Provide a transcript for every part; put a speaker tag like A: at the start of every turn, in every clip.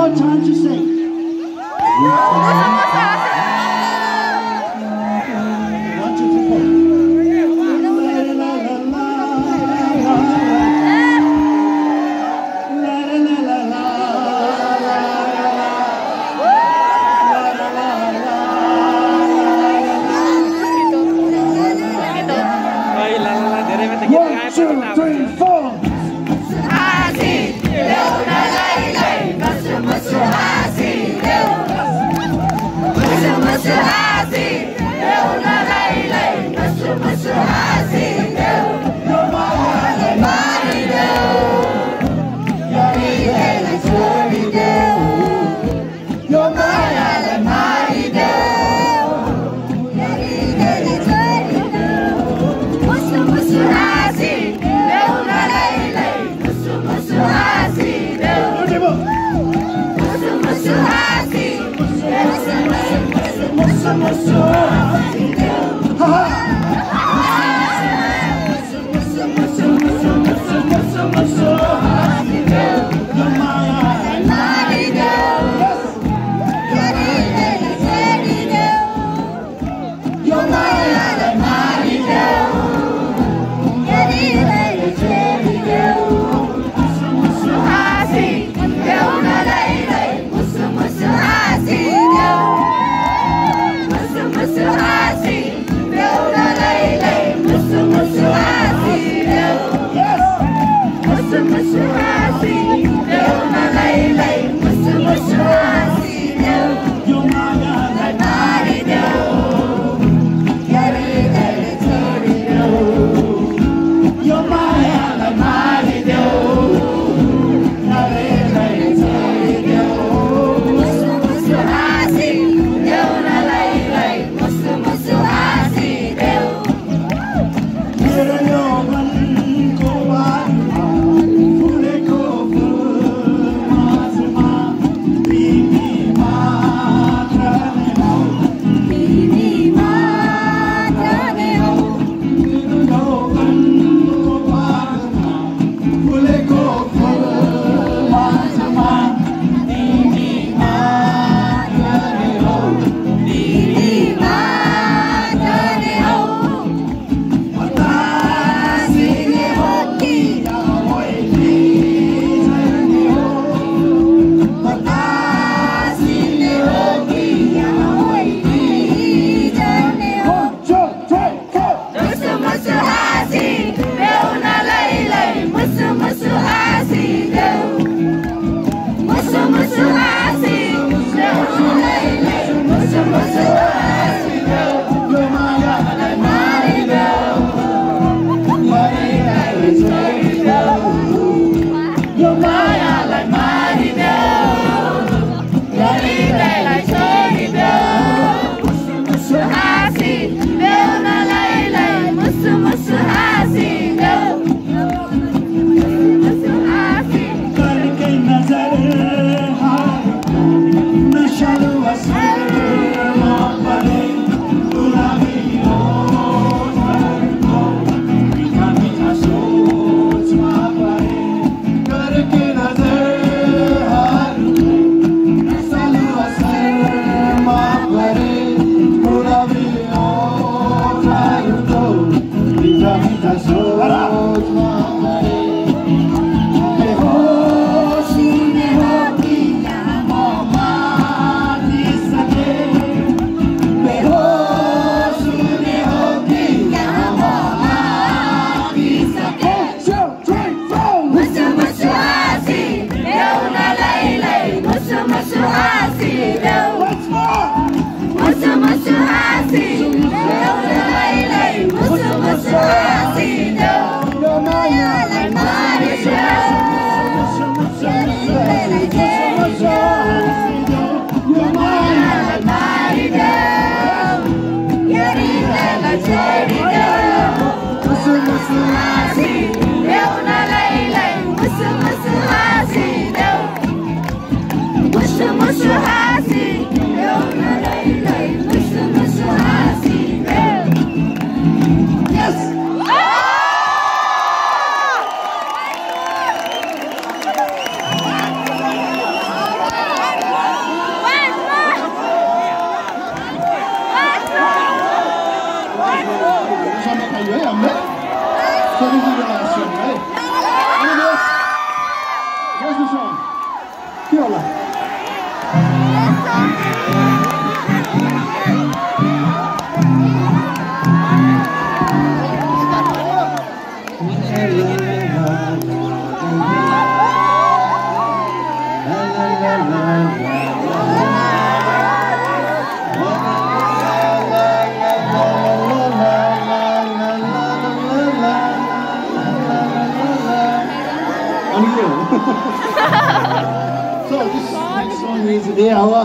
A: more time to sing. One, two, three, four. One, two, three, four. So this is the last song, right? Anyone else? Where's the song? Fiola. So this next song is "Ye Hawa."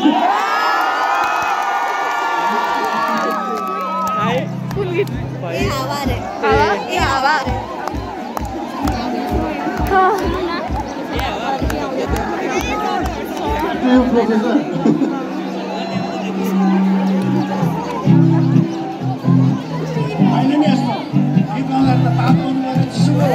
A: Professor. Mainnya Asma. Kita nggak takut nggak semua.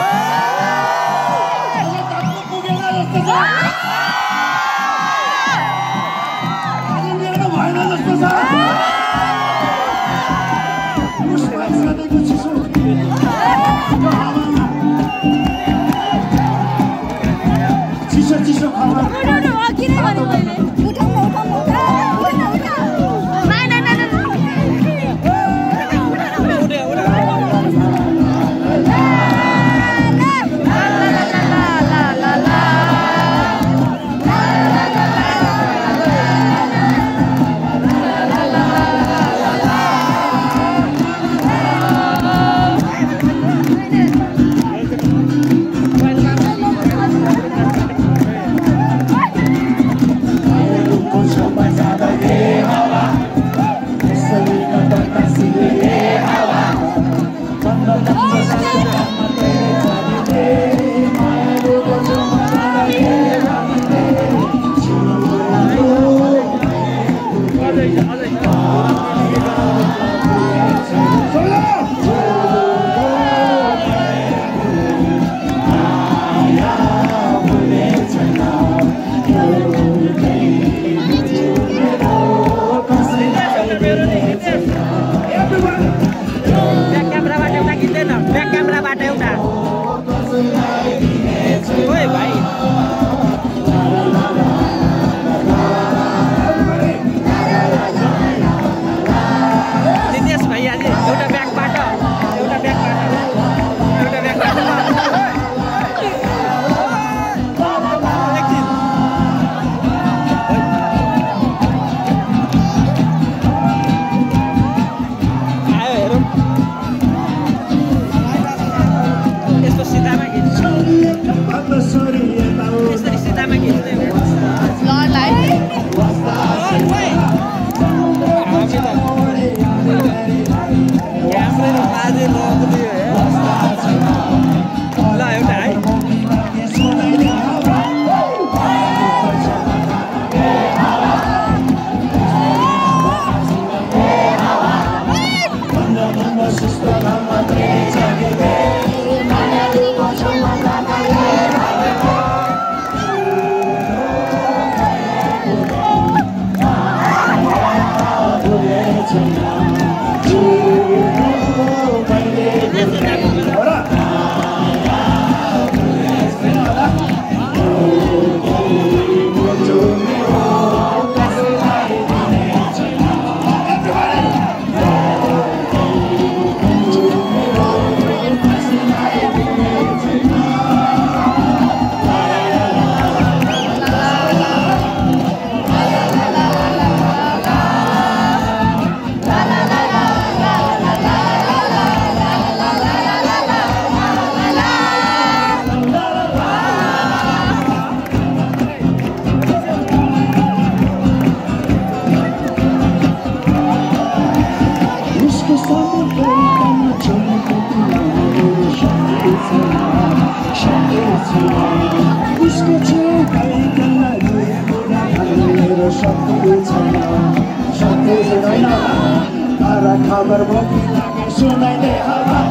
A: Kabar bagi lagi sunai deh hawa,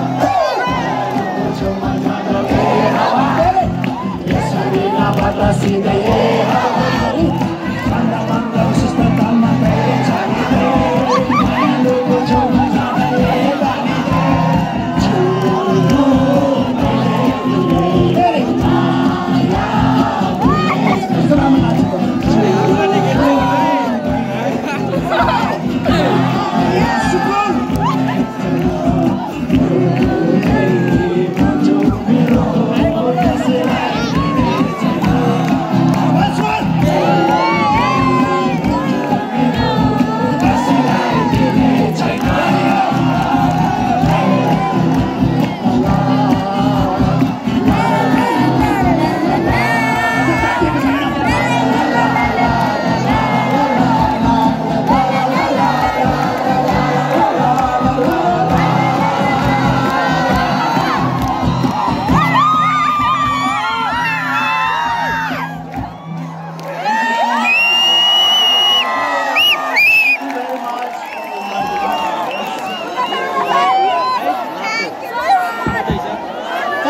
A: cuma ada deh hawa, ya sering batasi deh hawa, pandang sistem tamat deh cari deh, main dulu cuma ada deh bagi deh,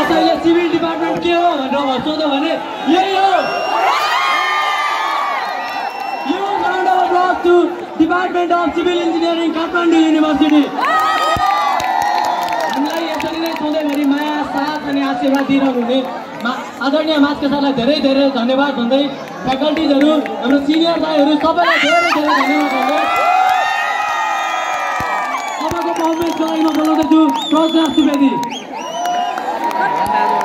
B: कसैले civil department के हो भनेर सोध्यो भने यही हो। Huge round of applause to Department of Civil Engineering, Kathmandu University. हामीलाई यसरी नै सधैँभरि माया साथ अनि आशीर्वाद दिइरहनुहुने आदरणीय मास्टर सरलाई धेरै धेरै धन्यवाद भन्दै फ्याकल्टिजहरू हाम्रो सिनियर दाइहरू सबैलाई धेरै धेरै धन्यवाद भन्दै अबको पर्फर्मेन्सको लागि म बोलाउँदैछु प्रज्ञा सुवेदी।